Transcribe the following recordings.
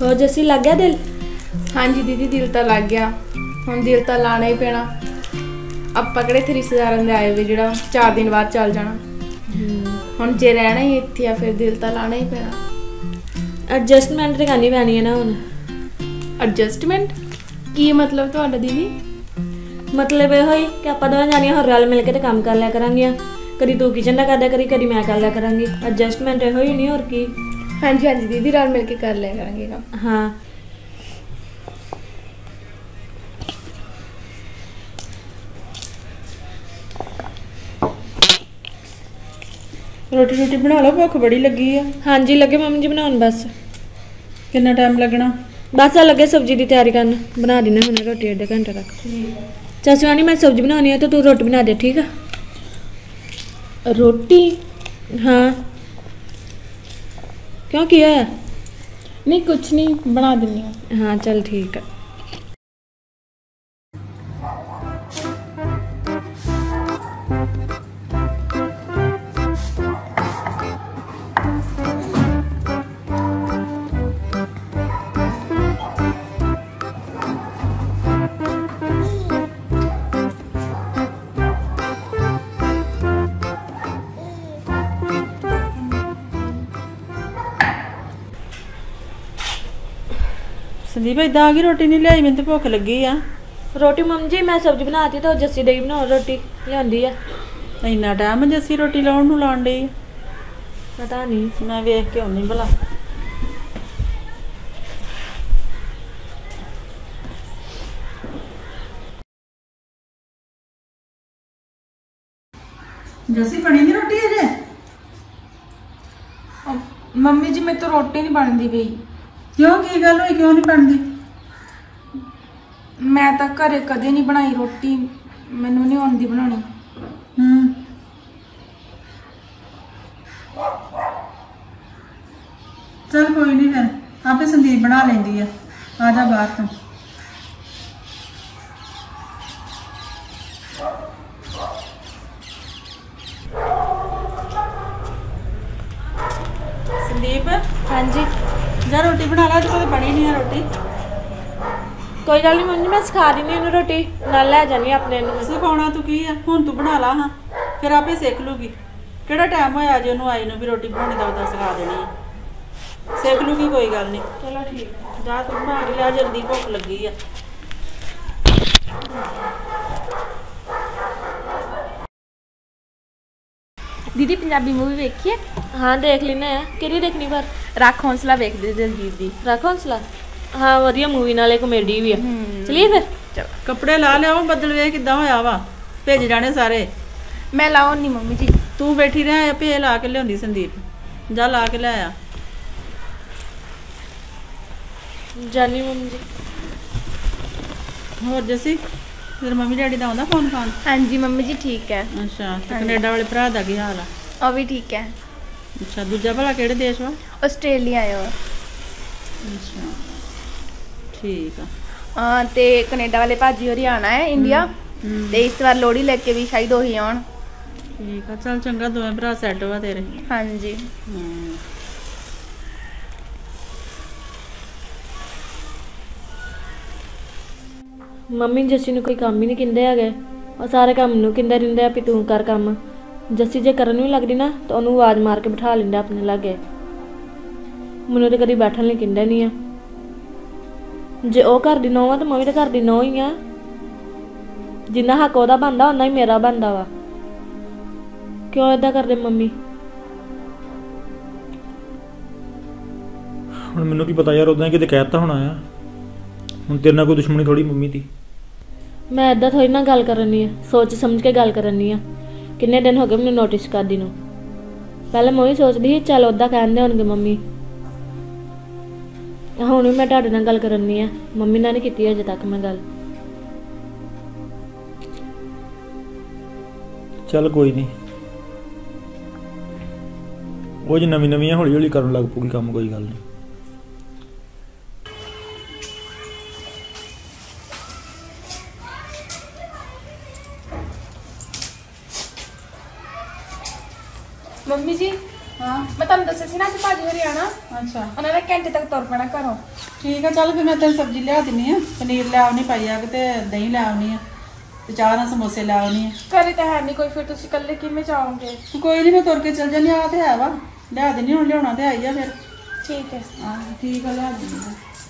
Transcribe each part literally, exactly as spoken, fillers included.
हो जैसी लग गया दिल? हाँ जी दीदी दिल तो लग गया, हम दिल तो लाना ही पैना। अब पकड़े थे रिश्तेदारों के आए हुए जो चार दिन बाद चल जाना। हम जे रहना ही इत्थे आ फिर दिल तो लाना ही पैना। एडजस्टमेंट तो करनी पैनी है ना हुण। एडजस्टमेंट की मतलब तुहाडा दीदी? मतलब यो ही कि आपां दोवें जानियां होर रल मिल के काम कर लिया करांगियां। कदी तू किचन का कर दिया करी, कदी मैं कर लिया करांगी। एडजस्टमेंट यो ही नहीं, होर की। हाँ जी हाँ जी दीदी रल मिल के कर लिया करांगे काम। हाँ रोटी रोटी बना लो, भुख बड़ी लगी है। हाँ जी लगे मम्मी जी बनाउण। बस कितना टाइम लगना? बस आ लगे सब्जी की तैयारी करन। बना देना हुणे रोटी अद्धे घंटे तक। चल शिवानी मैं सब्जी बनानी है तो तू रोटी बना दे, ठीक है? रोटी? हाँ क्यों किया है? नहीं कुछ नहीं, बना देनी हूँ। हाँ चल ठीक है। संदीप इदा आ गई, रोटी नहीं लियाई? मैंने तो भुख लगी आ। रोटी मम्मी जी मैं सब्जी बनाती तो जस्सी दई बनाओ रोटी लियांदी है। इन्ना टाइम जस्सी रोटी लाउण नूं लाउण डई? पता नहीं, मैं वेख के आउणी भला। जस्सी बनी नहीं रोटी अजे? मम्मी जी मैं तो रोटी नहीं बनती पई। क्यों की गल हुई, क्यों नहीं बनती? मैं तो घरे कदे नहीं बनाई रोटी, मैनू नहीं आउंदी बनानी। हम्म चल कोई नहीं, फिर आपे संदीप बना लेंदी है। आ जा बाहर तू। संदीप हाँ जी जा रोटी बना ला, तो बनी नहीं है रोटी। कोई गल नहीं मम्मी मैं सिखा दी इन्हू रोटी, नाल लै जानी अपने नूं। सिखाउणा तू की है, हुण तू बना ला। हाँ फिर आपे सीख लूगी। किहड़ा टाइम होया जे ओनू आई नूं भी रोटी बनाउणी दा उदा सिखा देनी है। सीख लूगी कोई गल नहीं। चलो ठीक है, जा तू बना के लिया, जल्दी भुख लगी है। दीदी पंजाबी मूवी वेखिए? हाँ देख लेना है। किहड़ी देखनी पर? रख हौसला वेख दे दिलजीत दी। रख हौसला? हाँ वधिया मूवी, नाले कॉमेडी भी है। चलिए फिर। चल कपड़े ला लिया, बदल वे किदा होया वा, भेज जाने सारे। मैं लाओ नहीं मम्मी जी। तू बैठी रह, भे ला के लियाउंदी संदीप। जा ला के ले आ। जानी मम्मी जी। होर जसी तेरे मम्मी डैडी दा आउंदा फोन फान? हाँ जी मम्मी जी ठीक है। अच्छा ते कनेडा वाले भरा दा की हाल आ? ਉਹ भी ठीक है। अच्छा दूजा भला किहड़े देश वा? ਆਸਟ੍ਰੇਲੀਆ ਆਇਆ ਵਾ। अच्छा ठीक आ। हाँ ते कनेडा वाले भाजी होरी आना है इंडिया, ते इस बार लोहड़ी लेके भी शायद वही आउण। ठीक आ, चल चंगा, दोवें भरा सैट वा तेरे। हाँ जी। हम्म ਮੰਮੀ ਜੱਸੀ ਨੂੰ ਕੋਈ ਕੰਮ ਹੀ ਨਹੀਂ ਕਹਿੰਦੇ ਹੈਗੇ, ਉਹ ਸਾਰੇ ਕੰਮ ਨੂੰ ਕਹਿੰਦੇ ਰਹਿੰਦੇ ਆ ਵੀ ਤੂੰ ਕਰ ਕੰਮ। ਜੱਸੀ ਜੇ ਕਰਨ ਵੀ ਲੱਗਦੀ ਨਾ ਤਾਂ ਉਹਨੂੰ ਆਵਾਜ਼ ਮਾਰ ਕੇ ਬਿਠਾ ਲੈਂਦਾ ਆਪਣੇ ਲਾਗੇ। ਮੈਨੂੰ ਤਾਂ ਕਦੀ ਬੈਠਣ ਲਈ ਕਹਿੰਦਾ ਨਹੀਂ ਆ। ਜੇ ਉਹ ਘਰ ਦੀ ਨੌਂ ਆ ਤਾਂ ਮੈਂ ਵੀ ਤਾਂ ਘਰ ਦੀ ਨੌਂ ਹੀ ਆ। ਜਿੰਨਾ ਹੱਕ ਉਹਦਾ ਬਣਦਾ ਓਨਾ ਹੀ ਮੇਰਾ ਬਣਦਾ ਵਾ। ਕਿਉਂ ਏਦਾਂ ਕਰਦੇ ਮੰਮੀ? ਹੁਣ ਮੈਨੂੰ ਕੀ ਪਤਾ ਯਾਰ, ਉਦਾਂ ਕਿਤੇ ਕਹਿਤਾ ਹੋਣਾ ਆ। ਹੁਣ ਤੇਰੇ ਨਾਲ ਕੋਈ ਦੁਸ਼ਮਣੀ ਥੋੜੀ ਮੰਮੀ ਦੀ। ਮੈਂ ਏਦਾਂ ਥੋੜੀ ਨਾ ਗੱਲ ਕਰਨੀ ਆ, ਸੋਚ ਸਮਝ ਕੇ ਗੱਲ ਕਰਨੀ ਆ। ਕਿੰਨੇ ਦਿਨ ਹੋ ਗਏ ਮੈਨੂੰ ਨੋਟਿਸ ਕਰਦੀ ਨੂੰ। ਪਹਿਲਾਂ ਮੈਂ ਵੀ ਸੋਚਦੀ ਸੀ ਚੱਲ ਉੱਦਾਂ ਕਹਿੰਦੇ ਹੋਣਗੇ ਮੰਮੀ। ਹੁਣ ਵੀ ਮੈਂ ਤੁਹਾਡੇ ਨਾਲ ਗੱਲ ਕਰਨੀ ਆ, ਮੰਮੀ ਨਾਲ ਨਹੀਂ ਕੀਤੀ ਅਜੇ ਤੱਕ ਮੈਂ ਗੱਲ। ਚੱਲ ਕੋਈ ਨਹੀਂ, ਉਹ ਜੀ ਨਵੀਂ ਨਵੀਂ ਹੌਲੀ ਹੌਲੀ ਕਰਨ ਲੱਗ ਪਊਗੀ ਕੰਮ, ਕੋਈ ਗੱਲ ਨਹੀਂ। ਮੰਮੀ ਜੀ हाँ मैं तुम दसा सी ना कि भाजी हरियाणा अच्छा उन्होंने घंटे तक तुर पैना घरों। ठीक है चल फिर मैं तेन सब्जी लिया दिनी है पनीर ले आनी पाई आग ते दही ले आनी है ते चाह नाल समोसे ले आनी है ਘਰੇ ਤਾਂ ਹੈ ਨਹੀਂ ਕੋਈ ਫਿਰ ਤੁਸੀਂ ਇਕੱਲੇ ਕਿਵੇਂ ਜਾਓਗੇ कोई नहीं मैं तुर के चल जानी आ ते है वा लिया दिनी हुण लियाना ते आई आ फिर ਠੀਕ ਹੈ हाँ ठीक है लिया दिनी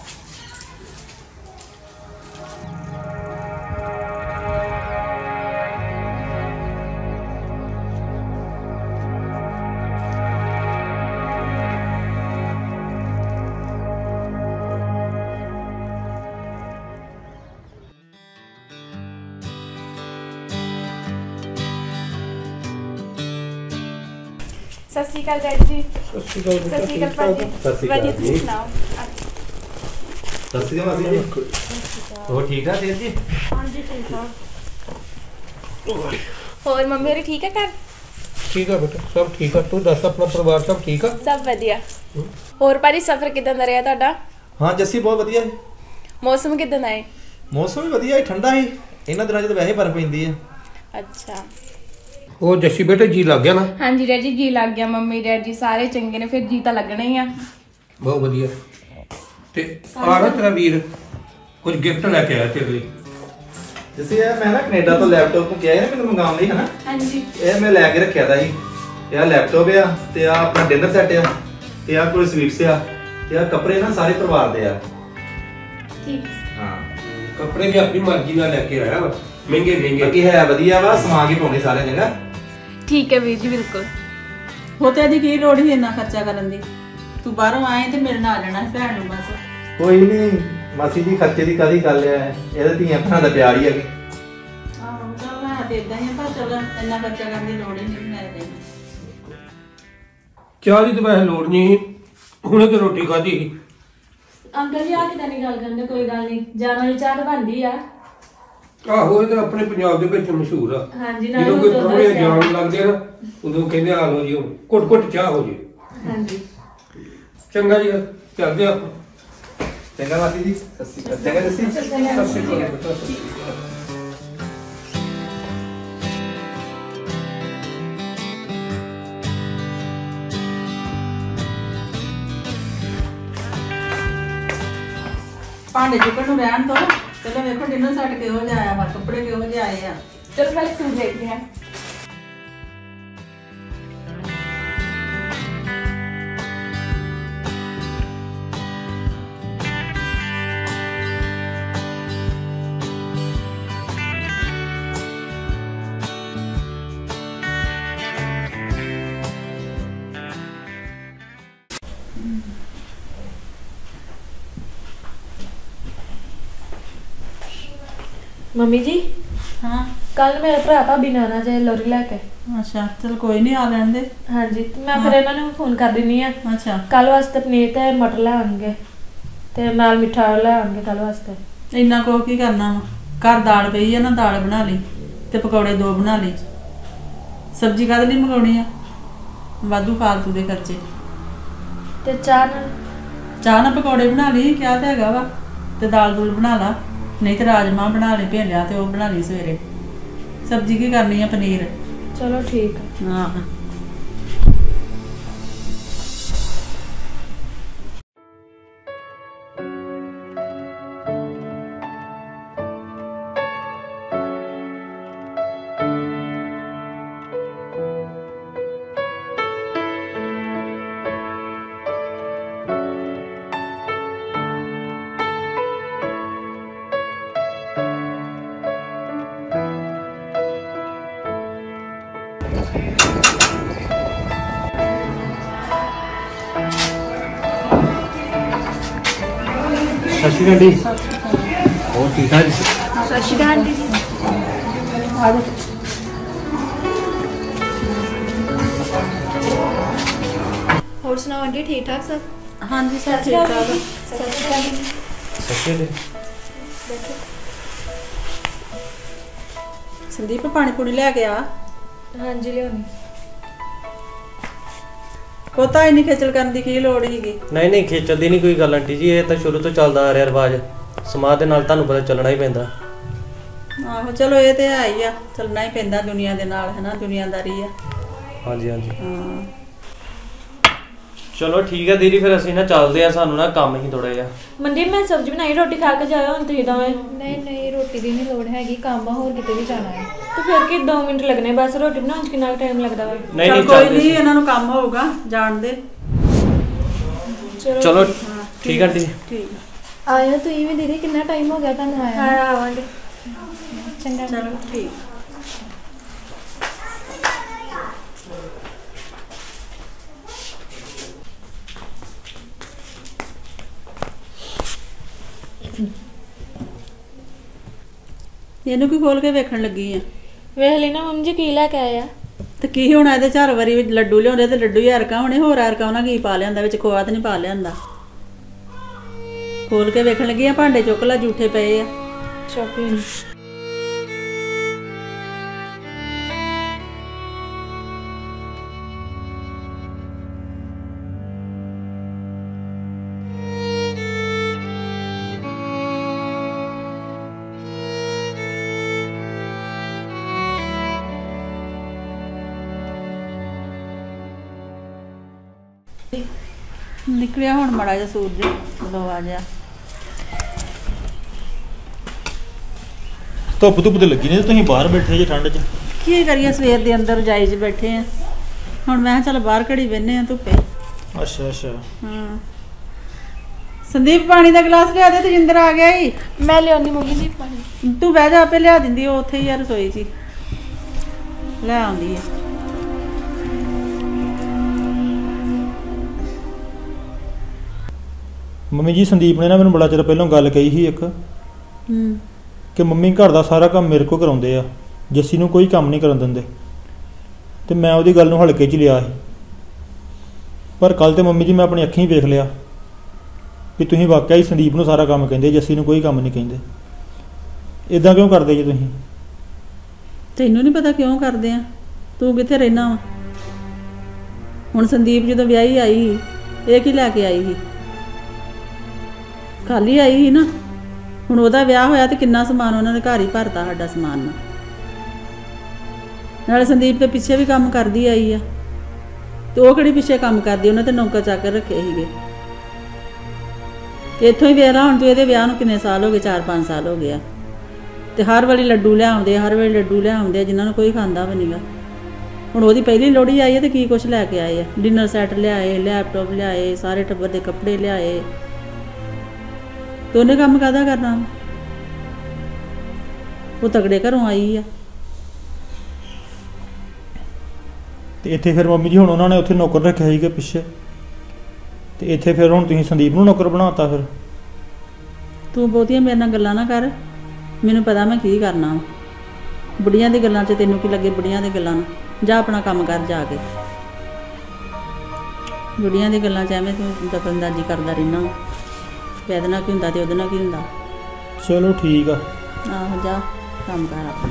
ਸਤਿ ਸ਼੍ਰੀ ਅਕਾਲ ਡੈਡੀ ਜੀ ਸਤਿ ਸ਼੍ਰੀ ਅਕਾਲ ਸਤਿ ਸ਼੍ਰੀ ਅਕਾਲ ਭਾਜੀ ਸਤਿ ਸ਼੍ਰੀ ਅਕਾਲ ਵਧੀਆ ਜੀ। ਤੁਸੀਂ ਸੁਣਾਓ ਸਤਿ ਸ਼੍ਰੀ ਅਕਾਲ ਮਾਸੀ ਜੀ ਹੋਰ ਠੀਕ ਠਾਕ ਜੀ ਹਾਂਜੀ ਠੀਕ ਆ ਹੋਰ ਮੰਮੀ ਹੋਰੀ ਠੀਕ ਹੈ ਘਰ ਠੀਕ ਆ ਬੇਟਾ ਸਭ ਠੀਕ ਆ ਤੂੰ ਦੱਸ ਆਪਣਾ ਪਰਿਵਾਰ ਸਭ ਠੀਕ ਆ ਸਭ ਵਧੀਆ ਹੋਰ ਭਾਜੀ ਸਫ਼ਰ ਕਿਦਾਂ ਦਾ ਰਿਹਾ ਤੁਹਾਡਾ ਹਾਂ ਜੱਸੀ ਬਹੁਤ ਵਧੀਆ ਹੈ ਮੌਸਮ ਕਿਦਾਂ ਦਾ ਹੈ ਮੌਸਮ ਵੀ ਵਧੀਆ ਹੈ ਠੰਡਾ ਹੀ ਇਹਨਾਂ ਦਿਨਾਂ 'ਚ ਤਾਂ ਵੈਸੇ ਬਰਫ਼ ਪੈਂਦੀ ਹੈ ਅੱਛਾ ਉਹ ਜੱਸੀ ਬੇਟੇ ਜੀ ਲੱਗ ਗਿਆ ਨਾ ਹਾਂਜੀ ਡੈਡੀ ਜੀ ਲੱਗ ਗਿਆ ਮੰਮੀ ਡੈਡੀ ਸਾਰੇ ਚੰਗੇ ਨੇ ਫਿਰ ਜੀ ਤਾਂ ਲੱਗਣਾ ਹੀ ਆ ਬਹੁਤ ਵਧੀਆ ਤੇ ਆ ਨਾ ਤੇਰਾ ਵੀਰ ਕੁਝ ਗਿਫਟ ਲੈ ਕੇ ਆਇਆ ਤੇਰੇ ਲਈ ਜੱਸੀ ਇਹ ਮੈਂ ਨਾ ਕੈਨੇਡਾ ਤੋਂ ਲੈਪਟਾਪ ਨੂੰ ਕਿਹਾ ਨਾ ਮੈਨੂੰ ਮੰਗਾਉਣ ਲਈ ਹਨਾ ਹਾਂਜੀ ਇਹ ਮੈਂ ਲੈ ਕੇ ਰੱਖਿਆ ਦਾ ਜੀ ਇਹ ਆ ਲੈਪਟਾਪ ਆ ਤੇ ਆ ਆਪਣਾ ਡਿਨਰ ਸੈੱਟ ਆ ਤੇ ਆ ਕੋਈ ਸਵੀਟਸ ਆ ਤੇ ਆ ਕੱਪੜੇ ਨਾ ਸਾਰੇ ਪਰਿਵਾਰ ਦੇ ਆ ਠੀਕ ਹਾਂ ਕੱਪੜੇ ਵੀ ਆਪਣੀ ਮਰਜ਼ੀ ਨਾਲ ਲੈ ਕੇ ਆਇਆ ਵਾ ਮਹਿੰਗੇ ਮਹਿੰਗੇ ਬਾਕੀ ਹੈ ਵਧੀਆ ਵਾ ਸਮਾ ਕੇ ਪਾਉਣੇ ਸਾਰੇ ਜਗ੍ਹਾ ਠੀਕ ਹੈ ਵੀਰ ਜੀ ਬਿਲਕੁਲ ਹੋਤੇ ਦੀ ਕੀ ਲੋੜ ਹੀ ਇੰਨਾ ਖਰਚਾ ਕਰਨ ਦੀ ਤੂੰ ਬਾਹਰੋਂ ਆਏ ਤੇ ਮੇਰੇ ਨਾਲ ਆ ਜਾਣਾ ਭੈਣ ਨੂੰ ਬਸ ਕੋਈ ਨਹੀਂ ਮਾਸੀ ਜੀ ਖਰਚੇ ਦੀ ਕਾਦੀ ਗੱਲ ਹੈ ਇਹਦੇ ਧੀਆਂ ਭੈਣਾਂ ਦਾ ਪਿਆਰ ਹੀ ਹੈਗੇ ਆਹੋ ਚੱਲ ਹੈ ਤੇ ਇਦਾਂ ਹੀ ਆ, ਪਰ ਚਲ ਇੰਨਾ ਖਰਚਾ ਕਰਨ ਦੀ ਲੋੜ ਹੀ ਨਹੀਂ ਮੈਂ ਕਹਿੰਦੀ ਚਾਹ ਦੀ ਤਾਂ ਵੈਸੇ ਲੋੜ ਨਹੀਂ ਹੁਣੇ ਤੇ ਰੋਟੀ ਖਾਧੀ ਸੀ ਅੰਕਲ ਜੀ ਆ ਕਿਦਾਂ ਦੀ ਗੱਲ ਕਰਦੇ ਕੋਈ ਗੱਲ ਨਹੀਂ ਜਾਣ ਵਾਲੀ ਚਾਹ ਤਾਂ ਬਣਦੀ ਆ ਆਹੋ ਇਹ ਤਾਂ ਆਪਣੇ ਪੰਜਾਬ ਦੇ ਵਿੱਚ ਮਸ਼ਹੂਰ ਆ ਹਾਂਜੀ ਨਾਲੇ ਜਦੋਂ ਕੋਈ ਦੁੱਧ ਪ੍ਰਾਹੁਣੇ ਦੱਸਿਆ। ਜਾਣ ਲੱਗਦੇ ਆ ਨਾ ਉਦੋਂ ਕਹਿੰਦੇ ਆ ਲੋ ਜੀ ਕੁੱਟ ਕੁੱਟ ਚਾਹ ਹੋ ਜੇ ਹਾਂਜੀ ਚੰਗਾ ਜੀ ਚੱਲਦੇ ਆਪਾਂ ਚੰਗਾ ਮਾਸੀ ਜੀ ਸਤਿ ਸ਼੍ਰੀ ਅਕਾਲ ਚੰਗਾ ਜੱਸੀ ਸਤਿ ਸ਼੍ਰੀ ਅਕਾਲ ਬੇਟਾ, ਸਤਿ ਸ਼੍ਰੀ ਅਕਾਲ। ਭਾਂਡੇ ਚੁੱਕਣ ਨੂੰ ਰਹਿਣ ਤੋਂ ਚਲੋ ਵੇਖੋ ਡਿਨਰ ਸੈੱਟ ਕਿਹੋ ਜਿਹਾ ਆਇਆ ਵਾ ਕੱਪੜੇ ਕਿਹੋ ਜਿਹੇ ਆਏ ਆ ਚਲੋ ਪਹਿਲੇ ਸੂਟ ਦੇਖਦੇ ਹਾਂ ਮੰਮੀ ਜੀ ਹਾਂ ਕੱਲ ਮੇਰੇ ਭਰਾ ਭਾਬੀ ਨੇ ਆਉਣਾ ਜੇ ਲੋਰੀ ਲੈ ਕੇ ਅੱਛਾ ਚਲ ਕੋਈ ਨਹੀਂ ਆ ਲੈਣ ਦੇ ਹਾਂਜੀ ਤੇ ਮੈਂ ਫਿਰ ਇਹਨਾਂ ਨੂੰ ਫੋਨ ਕਰ ਦਿੰਨੀ ਆ ਅੱਛਾ ਕੱਲ ਵਾਸਤੇ ਪਨੀਰ ਤੇ ਮਟਰ ਲੈ ਆਉਣਗੇ ਤੇ ਨਾਲ ਮਿੱਠਾ ਲੈ ਆਉਣਗੇ ਕੱਲ ਵਾਸਤੇ ਇੰਨਾ ਕੋ ਕੀ ਕਰਨਾ ਵਾ ਘਰ ਦਾਲ ਪਈ ਆ ਨਾ ਦਾਲ ਬਣਾ ਲਈ ਤੇ ਪਕੌੜੇ ਦੋ ਬਣਾ ਲਈ ਸਬਜ਼ੀ ਕਾਹਦੇ ਲਈ ਮੰਗਾਉਣੀ ਆ ਵਾਧੂ ਫਾਲਤੂ ਦੇ ਖਰਚੇ ਤੇ ਚਾਹ ਨਾਲ ਚਾਹ ਨਾਲ ਪਕੌੜੇ ਬਣਾ ਲਈ ਕਿਹਾ ਤਾਂ ਹੈਗਾ ਵਾ ਤੇ ਦਾਲ ਦੂਲ ਬਣਾ ਲਾ ਨਹੀਂ ਤੇ ਰਾਜਮਾਂਹ ਬਣਾ ਲਈ ਭੇਲਿਆ ਤੇ ਉਹ ਬਣਾ ਲਈ ਸਵੇਰੇ ਸਬਜ਼ੀ ਕੀ ਕਰਨੀ ਆ ਪਨੀਰ ਚਲੋ ਠੀਕ ਆ ਹਾਂ ਸਤਿ ਸ਼੍ਰੀ ਅਕਾਲ ਜੀ ਹੋਰ ਠੀਕ ਠਾਕ ਜੀ ਸਤਿ ਸ਼੍ਰੀ ਅਕਾਲ ਜੀ ਹੋਰ ਸੁਣਾਓ ਆਂਟੀ ਠੀਕ ਠਾਕ ਸਭ ਹਾਂਜੀ ਸਭ ਠੀਕ ਠਾਕ ਆ। ਸਤਿ ਸ਼੍ਰੀ ਅਕਾਲ ਜੀ ਸੱਚੇ ਸੰਦੀਪ ਪਾਣੀ ਪੂਣੀ ਲੈ ਕੇ ਆ ਹਾਂਜੀ ਲਿਓਨੀ ਪਤਾ ਹੀ ਨਹੀਂ ਖੇਚਲ ਕਰਨ ਦੀ ਕੀ ਲੋੜ ਹੈਗੀ ਨਹੀਂ ਨਹੀਂ ਖੇਚਲ ਦੀ ਨਹੀਂ ਕੋਈ ਗੱਲ ਆਂਟੀ ਜੀ ਇਹ ਤਾਂ ਸ਼ੁਰੂ ਤੋਂ ਚੱਲਦਾ ਆ ਰਿਹਾ ਰਿਵਾਜ ਸਮਾਜ ਦੇ ਨਾਲ ਤੁਹਾਨੂੰ ਪਤਾ ਚੱਲਣਾ ਹੀ ਪੈਂਦਾ ਆਹੋ ਚਲੋ ਇਹ ਤੇ ਹੈ ਹੀ ਆ ਚੱਲਣਾ ਹੀ ਪੈਂਦਾ ਦੁਨੀਆ ਦੇ ਨਾਲ ਹੈ ਨਾ ਦੁਨੀਆਦਾਰੀ ਆ ਹਾਂਜੀ ਹਾਂਜੀ ਹਾਂ ਚਲੋ ਠੀਕ ਹੈ ਦੀਦੀ, ਫਿਰ ਅਸੀਂ ਨਾ ਚੱਲਦੇ ਆ, ਸਾਨੂੰ ਨਾ ਕੰਮ ਹੀ ਥੋੜਾ ਜਿਹਾ। ਮਨਦੀਪ ਮੈਂ ਸਬਜ਼ੀ ਬਣਾਈ, ਰੋਟੀ ਖਾ ਕੇ ਜਾਇਓ ਹੁਣ ਤੁਸੀਂ ਦੋਵੇਂ। ਨਹੀਂ ਨਹੀਂ ਰੋਟੀ ਦੀ ਨਹੀਂ ਲੋੜ ਹੈਗੀ, ਕੰਮ ਆ, ਹੋਰ ਕਿਤੇ ਵੀ ਜਾਣਾ ਹੈ। ਤੇ ਫਿਰ ਕੀ ਦੋ ਮਿੰਟ ਲੱਗਣੇ ਬਸ, ਰੋਟੀ ਬਣਾਉਣ 'ਚ ਕਿੰਨਾ ਟਾਈਮ ਲੱਗਦਾ ਵਾ? ਨਹੀਂ ਚੱਲ ਨਹੀਂ ਕੋਈ ਚੱਲਦੇ ਨਹੀਂ, ਸੀ। ਇਹਨਾਂ ਨੂੰ ਕੰਮ ਹੋਊਗਾ ਜਾਣ ਦੇ। ਚਲੋ ਠੀਕ ਹੈ ਆਂਟੀ। ਠੀਕ ਆਇਓ ਤੁਸੀਂ ਵੀ ਦੀਦੀ, ਕਿੰਨਾ ਟਾਈਮ ਹੋ ਗਿਆ ਤੁਹਾਨੂੰ ਆਇਆ? ਹਾਂ ਆਵਾਂਗੇ। ਚੰਗਾ ਚਲੋ ਠੀਕ। ਇਹਨੂੰ ਕੀ ਖੋਲ ਕੇ ਵੇਖਣ ਲੱਗੀ ਆ? ਵੇਖ ਲਈ ਨਾ ਮੰਮੀ ਜੀ ਕੀ ਲੈ ਕੇ ਆਏ ਆ। ਤੇ ਕੀ ਹੋਣਾ, ਇਹਦੇ ਚਾਰ ਵਾਰੀ ਵਿੱਚ ਲੱਡੂ ਲਿਆਉਂਦੇ ਤੇ ਲੱਡੂ ਹੀ ਹਰਕਾ ਹੋਣੇ, ਹੋਰ ਹਰਕਾ ਉਹਨਾਂ ਕੀ ਪਾ ਲਿਆਂਦਾ ਵਿੱਚ? ਖੋਆ ਤੇ ਨਹੀਂ ਪਾ ਲਿਆਂਦਾ। ਖੋਲ ਕੇ ਵੇਖਣ ਲੱਗੀ ਆ, ਭਾਂਡੇ ਚੁੱਕ ਲਾ, ਜੂਠੇ ਪਏ ਆ। ਸ਼ਾਪਿੰਗ ਨਿਕਲਿਆ ਹੁਣ ਮਾੜਾ ਜਿਹਾ ਸੂਰਜ ਲੋਆ ਜਿਹਾ। ਧੁੱਪ ਧੁੱਪ ਤੇ ਲੱਗੀ ਨਹੀਂ, ਤੁਸੀਂ ਬਾਹਰ ਬੈਠੇ ਜੇ ਠੰਡ 'ਚ। ਕੀ ਕਰੀਏ, ਸਵੇਰ ਦੇ ਅੰਦਰ ਰਜਾਈ 'ਚ ਬੈਠੇ ਆ, ਹੁਣ ਮੈਂ ਕਿਹਾ ਚੱਲ ਬਾਹਰ ਘੜੀ ਬਹਿਨੇ ਆ ਧੁੱਪੇ। ਅੱਛਾ ਅੱਛਾ। ਹਾਂ ਸੰਦੀਪ, ਪਾਣੀ ਦਾ ਗਲਾਸ ਲਿਆ ਦੇ, ਤਜਿੰਦਰ ਆ ਗਿਆ ਈ। ਮੈਂ ਲਿਆਉਣੀ ਮੰਮੀ ਜੀ ਪਾਣੀ। ਤੂੰ ਬਹਿ ਜਾ, ਆਪੇ ਲਿਆ ਦਿੰਦੀ, ਉਹ ਉੱਥੇ ਹੀ ਆ ਰਸੋਈ 'ਚ ਲੈ ਆਉਂਦੀ ਆ। ਮੰਮੀ ਜੀ ਸੰਦੀਪ ਨੇ ਨਾ ਮੈਨੂੰ ਬੜਾ ਚਿਰ ਪਹਿਲਾਂ ਗੱਲ ਕਹੀ ਸੀ ਇੱਕ, ਹੂੰ ਕਿ ਮੰਮੀ ਘਰ ਦਾ ਸਾਰਾ ਕੰਮ ਮੇਰੇ ਕੋਲ ਕਰਾਉਂਦੇ ਆ, ਜੱਸੀ ਨੂੰ ਕੋਈ ਕੰਮ ਨਹੀਂ ਕਰਨ ਦਿੰਦੇ। ਤੇ ਮੈਂ ਉਹਦੀ ਗੱਲ ਨੂੰ ਹਲਕੇ 'ਚ ਲਿਆ ਸੀ, ਪਰ ਕੱਲ ਤੇ ਮੰਮੀ ਜੀ ਮੈਂ ਆਪਣੀ ਅੱਖੀਂ ਵੇਖ ਲਿਆ ਵੀ ਤੁਸੀਂ ਵਾਕਿਆ ਹੀ ਸੰਦੀਪ ਨੂੰ ਸਾਰਾ ਕੰਮ ਕਹਿੰਦੇ, ਜੱਸੀ ਨੂੰ ਕੋਈ ਕੰਮ ਨਹੀਂ ਕਹਿੰਦੇ। ਇਦਾਂ ਕਿਉਂ ਕਰਦੇ ਜੀ ਤੁਸੀਂ? ਤੈਨੂੰ ਨਹੀਂ ਪਤਾ ਕਿਉਂ ਕਰਦੇ ਆ? ਤੂੰ ਕਿੱਥੇ ਰਹਿਣਾ ਵਾ? ਹੁਣ ਸੰਦੀਪ ਜਦੋਂ ਵਿਆਹੀ ਆਈ, ਇਹ ਕੀ ਲੈ ਕੇ ਆਈ ਸੀ? ਖਾਲੀ ਆਈ ਸੀ ਨਾ। ਹੁਣ ਉਹਦਾ ਵਿਆਹ ਹੋਇਆ ਤੇ ਕਿੰਨਾ ਸਮਾਨ ਉਹਨਾਂ ਦੇ ਘਰ ਹੀ ਭਰਤਾ, ਸਾਡਾ ਸਮਾਨ ਨਾਲ। ਨਾਲੇ ਸੰਦੀਪ ਤੇ ਪਿੱਛੇ ਵੀ ਕੰਮ ਕਰਦੀ ਆਈ ਆ, ਤੇ ਉਹ ਕਿਹੜੀ ਪਿੱਛੇ ਕੰਮ ਕਰਦੀ? ਉਹਨੇ ਤੇ ਨੌਕਰ ਚਾਕਰ ਰੱਖੇ ਸੀਗੇ। ਤੇ ਇੱਥੋਂ ਹੀ ਵੇਖ ਲਾ, ਹੁਣ ਤੂੰ ਇਹਦੇ ਵਿਆਹ ਨੂੰ ਕਿੰਨੇ ਸਾਲ ਹੋ ਗਏ? ਚਾਰ ਪੰਜ ਸਾਲ ਹੋ ਗਏ ਆ। ਤੇ ਹਰ ਵਾਰੀ ਲੱਡੂ ਲਿਆਉਂਦੇ, ਹਰ ਵੇਲੇ ਲੱਡੂ ਲਿਆਉਂਦੇ, ਜਿਨ੍ਹਾਂ ਨੂੰ ਕੋਈ ਖਾਂਦਾ ਵੀ ਨਹੀਂਗਾ। ਹੁਣ ਉਹਦੀ ਪਹਿਲੀ ਲੋਹੜੀ ਆਈ ਹੈ ਤੇ ਕੀ ਕੁਛ ਲੈ ਕੇ ਆਏ ਆ? ਡਿਨਰ ਸੈੱਟ ਲਿਆਏ, ਲੈਪਟਾਪ ਲਿਆਏ, ਸਾਰੇ ਟੱਬਰ ਦੇ ਕੱਪੜੇ ਲਿਆਏ। ਤੇ ਉਹਨੇ ਕੰਮ ਕਾਹਦਾ ਕਰਨਾ? ਉਹ ਤਗੜੇ ਘਰੋਂ ਆਈ ਆ। ਤੇ ਇੱਥੇ ਫਿਰ ਮੰਮੀ ਜੀ ਹੁਣ ਉਹਨਾਂ ਨੇ ਉੱਥੇ ਨੌਕਰ ਰੱਖਿਆ ਸੀਗਾ ਪਿੱਛੇ, ਤੇ ਇੱਥੇ ਫਿਰ ਹੁਣ ਤੁਸੀਂ ਸੰਦੀਪ ਨੂੰ ਨੌਕਰ ਬਣਾਤਾ। ਫਿਰ ਤੂੰ ਬਹੁਤੀਆਂ ਮੇਰੇ ਨਾਲ ਗੱਲਾਂ ਨਾ ਕਰ, ਮੈਨੂੰ ਪਤਾ ਮੈਂ ਕੀ ਕਰਨਾ ਵਾ। ਬੁੜੀਆਂ ਦੀ ਗੱਲਾਂ 'ਚ ਤੈਨੂੰ ਕੀ ਲੱਗੇ? ਬੁੜੀਆਂ ਦੀ ਗੱਲਾਂ ਨਾਲ ਜਾ ਆਪਣਾ ਕੰਮ ਕਰ ਜਾ ਕੇ। ਬੁੜੀਆਂ ਦੀ ਗੱਲਾਂ 'ਚ ਐਵੇਂ ਤੂੰ ਦਖਲਅੰਦਾਜ਼ੀ ਕਰਦਾ ਰਹਿਣਾ। ਇਹਦੇ ਨਾਲ ਕੀ ਹੁੰਦਾ ਤੇ ਉਹਦੇ ਨਾਲ ਕੀ ਹੁੰਦਾ? ਚਲੋ ਠੀਕ ਆ। ਆਹੋ ਜਾ ਕੰਮ ਕਰ ਆਪਣਾ।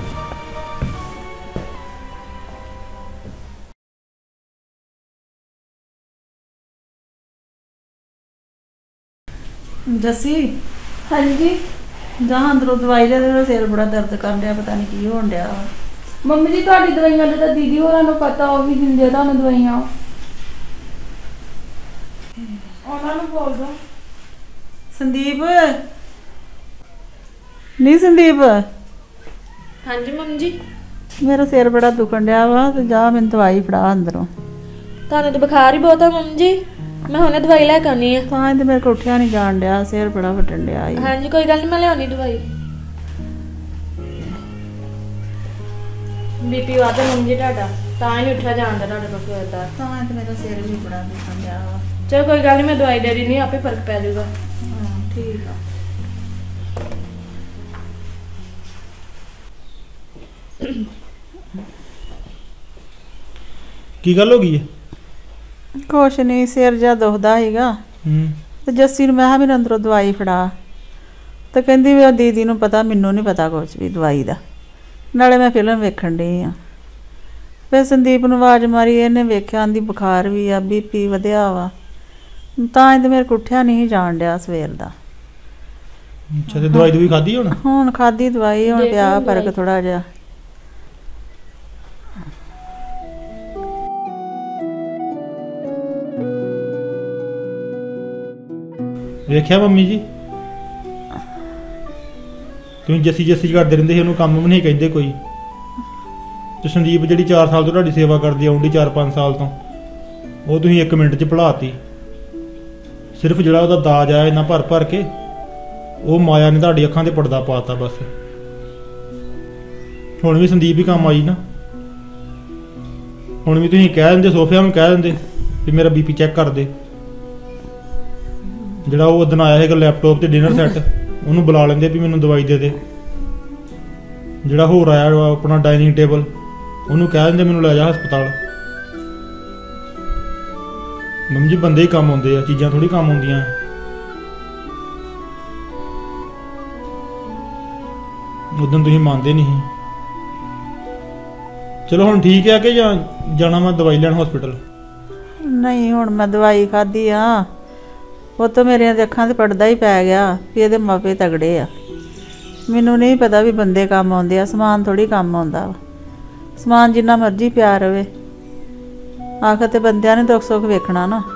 ਜੱਸੀ, ਹਾਂਜੀ ਜਾ ਅੰਦਰੋਂ ਦਵਾਈ ਲੈ, ਤੇਰਾ ਸਿਰ ਬੜਾ ਦਰਦ ਕਰਨ ਡਿਆ, ਪਤਾ ਨਹੀਂ ਕੀ ਹੋਣ ਡਿਆ ਵਾ। ਮੰਮੀ ਜੀ ਤੁਹਾਡੀ ਦਵਾਈਆਂ ਦਾ ਤਾਂ ਦੀਦੀ ਹੋਰਾਂ ਨੂੰ ਪਤਾ, ਉਹ ਵੀ ਦਿੰਦੇ ਤੁਹਾਨੂੰ ਦਵਾਈਆਂ। ਉਹਨਾਂ ਨੂੰ ਬੋਲ ਦੋ। ਸੰਦੀਪ, ਨਹੀਂ ਸੰਦੀਪ, ਹਾਂਜੀ ਮੰਮੀ ਜੀ। ਮੇਰਾ ਸਿਰ ਬੜਾ ਦੁਖਣ ਡਿਆ ਵਾ, ਤੇ ਜਾ ਮੈਨੂੰ ਦਵਾਈ ਫੜਾ ਅੰਦਰੋਂ। ਤੁਹਾਨੂੰ ਤਾਂ ਬੁਖਾਰ ਹੀ ਬਹੁਤ ਆ ਮੰਮੀ ਜੀ, ਮੈਂ ਹੁਣੇ ਦਵਾਈ ਲੈ ਕੇ ਆਉਣੀ ਆ। ਤਾਂ ਇਹ ਤੇ ਮੇਰੇ ਕੋਲ ਉੱਠਿਆ ਨਹੀਂ ਜਾਣ ਡਿਆ, ਸਿਰ ਬੜਾ ਫਟਣ ਡਿਆ ਈ। ਹਾਂਜੀ ਕੋਈ ਗੱਲ ਨਹੀਂ, ਮੈਂ ਲਿਆਉਣੀ ਦਵਾਈ। ਬੀਪੀ ਵੱਧ ਮੰਮੀ ਜੀ ਤੁਹਾਡਾ, ਤਾਂ ਹੀ ਨਹੀਂ ਉੱਠਿਆ ਜਾਂਦਾ ਤੁਹਾਡੇ ਕੋਲ ਸਵੇਰ ਦਾ। ਤਾਂ ਇਹ ਤੇ ਮੇਰਾ ਸਿਰ ਵੀ ਬੜਾ ਦੁਖਣ ਡਿਆ ਵਾ। ਚਲੋ ਕੋਈ ਗੱਲ ਨਹੀਂ, ਮੈਂ ਦਵਾਈ ਦੇ ਦਿੰਦੀ, ਆਪੇ ਫਰਕ ਪੈ ਜਾਊਗਾ। ਹਾਂ ਠੀਕ ਆ। ਕੀ ਗੱਲ ਹੋ ਗਈ ਹੈ? ਕੁਛ ਨਹੀਂ, ਸਿਰ ਜਿਹਾ ਦੁਖਦਾ ਸੀਗਾ, ਹੂੰ। ਤੇ ਜੱਸੀ ਨੂੰ ਮੈਂ ਕਿਹਾ ਮੇਰੇ ਅੰਦਰੋਂ ਦਵਾਈ ਫੜਾ, ਤੇ ਕਹਿੰਦੀ ਵੀ ਦੀਦੀ ਨੂੰ ਪਤਾ, ਮੈਨੂੰ ਨਹੀਂ ਪਤਾ ਕੁਛ ਵੀ ਦਵਾਈ ਦਾ। ਨਾਲੇ ਮੈਂ ਫਿਲਮ ਵੇਖਣ ਡਈ ਆ। ਫਿਰ ਸੰਦੀਪ ਨੂੰ ਆਵਾਜ਼ ਮਾਰੀ, ਇਹਨੇ ਵੇਖਿਆ, ਆਂਦੀ ਬੁਖਾਰ ਵੀ ਆ, ਬੀਪੀ ਵਧਿਆ ਵਾ। ਤਾਂ ਇਹ ਤੇ ਮੇਰੇ ਕੋਲ ਉੱਠਿਆ ਨਹੀਂ ਜਾਣ ਡਿਆ ਸਵੇਰ ਦਾ। ਅੱਛਾ, ਤੇ ਦਵਾਈ ਦਵਾਈ ਖਾਧੀ ਹੁਣ? ਹੁਣ ਖਾਧੀ ਦਵਾਈ, ਹੁਣ ਪਿਆ ਫਰਕ ਥੋੜਾ ਜਿਹਾ। ਵੇਖਿਆ ਮੰਮੀ ਜੀ ਤੁਸੀਂ ਜੱਸੀ ਜੱਸੀ ਕਰਦੇ ਰਹਿੰਦੇ ਸੀ, ਉਹਨੂੰ ਕੰਮ ਵੀ ਨਹੀਂ ਕਹਿੰਦੇ ਕੋਈ। ਤੇ ਸੰਦੀਪ ਜਿਹੜੀ ਚਾਰ ਸਾਲ ਤੋਂ ਤੁਹਾਡੀ ਸੇਵਾ ਕਰਦੀ ਆਉਂਦੀ, ਚਾਰ ਪੰਜ ਸਾਲ ਤੋਂ, ਉਹ ਤੁਸੀਂ ਇੱਕ ਮਿੰਟ 'ਚ ਭੁਲਾਤੀ। ਸਿਰਫ ਜਿਹੜਾ ਉਹਦਾ ਦਾਜ ਆਇਆ ਇੰਨਾ ਭਰ ਭਰ ਕੇ, ਉਹ ਮਾਇਆ ਨੇ ਤੁਹਾਡੀ ਅੱਖਾਂ 'ਤੇ ਪਰਦਾ ਪਾਤਾ ਬਸ। ਹੁਣ ਵੀ ਸੰਦੀਪ ਹੀ ਕੰਮ ਆਈ ਨਾ। ਹੁਣ ਵੀ ਤੁਸੀਂ ਕਹਿ ਦਿੰਦੇ, ਸੋਫਿਆਂ ਨੂੰ ਕਹਿ ਦਿੰਦੇ ਵੀ ਮੇਰਾ ਬੀਪੀ ਚੈੱਕ ਕਰ ਦੇ। ਜਿਹੜਾ ਉਹ ਉਦਣ ਆਇਆ ਸੀਗਾ ਲੈਪਟਾਪ ਤੇ ਡਿਨਰ ਸੈੱਟ, ਉਹਨੂੰ ਬੁਲਾ ਲੈਂਦੇ ਵੀ ਮੈਨੂੰ ਦਵਾਈ ਦੇ ਦੇ। ਜਿਹੜਾ ਹੋਰ ਆਇਆ ਆਪਣਾ ਡਾਈਨਿੰਗ ਟੇਬਲ, ਉਹਨੂੰ ਕਹਿ ਦਿੰਦੇ ਮੈਨੂੰ ਲੈ ਜਾ ਹਸਪਤਾਲ। ਮੰਮੀ ਜੀ ਬੰਦੇ ਹੀ ਕੰਮ ਆਉਂਦੇ ਆ, ਚੀਜ਼ਾਂ ਥੋੜੀ ਕੰਮ ਆਉਂਦੀਆਂ। ਉਦੋਂ ਤੁਸੀਂ ਮੰਨਦੇ ਨਹੀਂ। ਚਲੋ ਹੁਣ ਠੀਕ ਹੈ ਕਿ ਜਾਂ ਜਾਣਾ ਮੈਂ ਦਵਾਈ ਲੈਣ ਹਸਪੀਟਲ? ਨਹੀਂ ਹੁਣ ਮੈਂ ਦਵਾਈ ਖਾਧੀ ਆ, ਉਹ ਤਾਂ ਮੇਰੀਆਂ ਅੱਖਾਂ 'ਤੇ ਪੜਦਾ ਹੀ ਪੈ ਗਿਆ ਵੀ ਇਹਦੇ ਮਾਪੇ ਤਗੜੇ ਆ। ਮੈਨੂੰ ਨਹੀਂ ਪਤਾ ਵੀ ਬੰਦੇ ਕੰਮ ਆਉਂਦੇ ਆ, ਸਮਾਨ ਥੋੜੀ ਕੰਮ ਆਉਂਦਾ ਵਾ। ਸਮਾਨ ਜਿੰਨਾ ਮਰਜ਼ੀ ਪਿਆ ਰਵੇ, ਆਖਰ ਤੇ ਬੰਦਿਆਂ ਨੇ ਦੁੱਖ ਸੁੱਖ ਵੇਖਣਾ ਨਾ।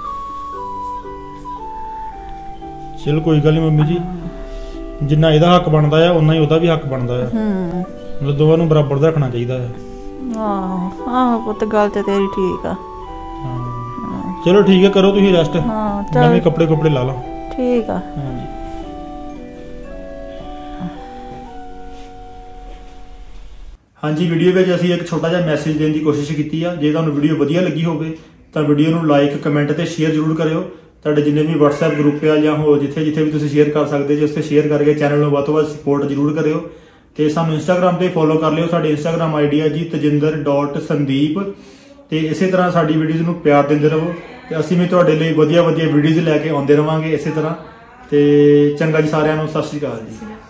ਚਲ ਕੋਈ ਗੱਲ ਨਹੀਂ ਮੰਮੀ ਜੀ, ਜਿੰਨਾ ਇਹਦਾ ਹੱਕ ਬਣਦਾ ਆ ਉਨਾ ਹੀ ਉਹਦਾ ਵੀ ਹੱਕ ਬਣਦਾ ਆ। ਹੂੰ ਮਤਲਬ ਦੋਵਾਂ ਨੂੰ ਬਰਾਬਰ ਦਾ ਰੱਖਣਾ ਚਾਹੀਦਾ ਹੈ। ਆਹੋ ਆਹੋ ਪੁੱਤ, ਗੱਲ ਤੇ ਤੇਰੀ ਠੀਕ ਆ। ਹਾਂ ਚਲੋ ਠੀਕ ਹੈ, ਕਰੋ ਤੁਸੀਂ ਰੈਸਟ। ਹਾਂ ਮੈਂ ਵੀ ਚੱਲ ਕੱਪੜੇ ਕੁਪੜੇ ਲਾ ਲਾਂ। ਠੀਕ ਆ। ਹਾਂਜੀ ਹਾਂਜੀ ਵੀਡੀਓ ਵਿੱਚ ਅਸੀਂ ਇੱਕ ਛੋਟਾ ਜਿਹਾ ਮੈਸੇਜ ਦੇਣ ਦੀ ਕੋਸ਼ਿਸ਼ ਕੀਤੀ ਆ। ਜੇ ਤੁਹਾਨੂੰ ਵੀਡੀਓ ਵਧੀਆ ਲੱਗੀ ਹੋਵੇ ਤਾਂ ਵੀਡੀਓ ਨੂੰ ਲਾਈਕ, ਕਮੈਂਟ ਤੇ ਸ਼ੇਅਰ ਜ਼ਰੂਰ ਕਰਿਓ। ਤੁਹਾਡੇ ਜਿੰਨੇ ਵੀ WhatsApp ਗਰੁੱਪ ਆ ਜਾਂ ਹੋਰ ਜਿੱਥੇ ਜਿੱਥੇ ਵੀ ਤੁਸੀਂ ਸ਼ੇਅਰ ਕਰ ਸਕਦੇ ਜੇ, ਉਸ ਤੇ ਸ਼ੇਅਰ ਕਰਕੇ ਚੈਨਲ ਨੂੰ ਵੱਧ ਤੋਂ ਵੱਧ ਸਪੋਰਟ ਜ਼ਰੂਰ ਕਰਿਓ। ਤੇ ਸਾਨੂੰ Instagram ਤੇ ਫੋਲੋ ਕਰ ਲਿਓ। ਸਾਡੀ Instagram ਆਈਡੀ ਹੈ ਜੀ ਤਜਿੰਦਰ ਡਾਟ ਸੰਦੀਪ। ਤੇ ਇਸੇ ਤਰ੍ਹਾਂ ਸਾਡੀ ਵੀਡੀਓਜ਼ ਨੂੰ ਪਿਆਰ ਦਿੰਦੇ ਰਹੋ ਤੇ ਅਸੀਂ ਵੀ ਤੁਹਾਡੇ ਲਈ ਵਧੀਆ ਵਧੀਆ ਵੀਡੀਓਜ਼ ਲੈ ਕੇ ਆਉਂਦੇ ਰਵਾਂਗੇ ਇਸੇ ਤਰ੍ਹਾਂ। ਤੇ ਚੰਗਾ ਜੀ, ਸਾਰਿਆਂ ਨੂੰ ਸਤਿ ਸ਼੍ਰੀ ਅਕਾਲ ਜੀ।